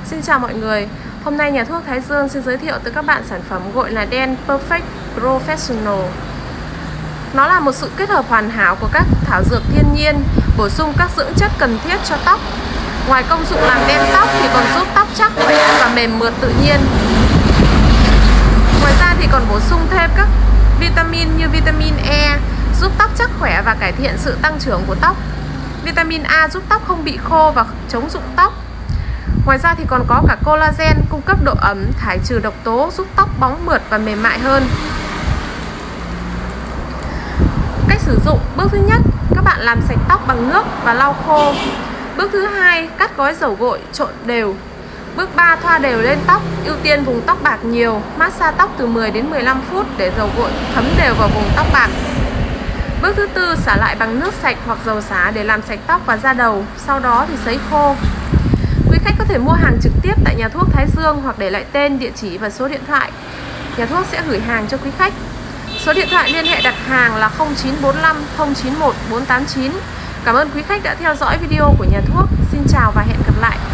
Xin chào mọi người. Hôm nay nhà thuốc Thái Dương xin giới thiệu tới các bạn sản phẩm gội là đen Perfect Professional. Nó là một sự kết hợp hoàn hảo của các thảo dược thiên nhiên, bổ sung các dưỡng chất cần thiết cho tóc. Ngoài công dụng làm đen tóc thì còn giúp tóc chắc khỏe và mềm mượt tự nhiên. Ngoài ra thì còn bổ sung thêm các vitamin như vitamin E giúp tóc chắc khỏe và cải thiện sự tăng trưởng của tóc. Vitamin A giúp tóc không bị khô và chống rụng tóc. Ngoài ra thì còn có cả collagen cung cấp độ ẩm, thải trừ độc tố, giúp tóc bóng mượt và mềm mại hơn. Cách sử dụng: bước thứ nhất, các bạn làm sạch tóc bằng nước và lau khô. Bước thứ hai, cắt gói dầu gội, trộn đều. Bước 3, thoa đều lên tóc, ưu tiên vùng tóc bạc nhiều, massage tóc từ 10 đến 15 phút để dầu gội thấm đều vào vùng tóc bạc. Bước thứ tư, xả lại bằng nước sạch hoặc dầu xả để làm sạch tóc và da đầu, sau đó thì sấy khô. Quý khách có thể mua hàng trực tiếp tại nhà thuốc Thái Dương hoặc để lại tên, địa chỉ và số điện thoại. Nhà thuốc sẽ gửi hàng cho quý khách. Số điện thoại liên hệ đặt hàng là 0945 091 489. Cảm ơn quý khách đã theo dõi video của nhà thuốc. Xin chào và hẹn gặp lại.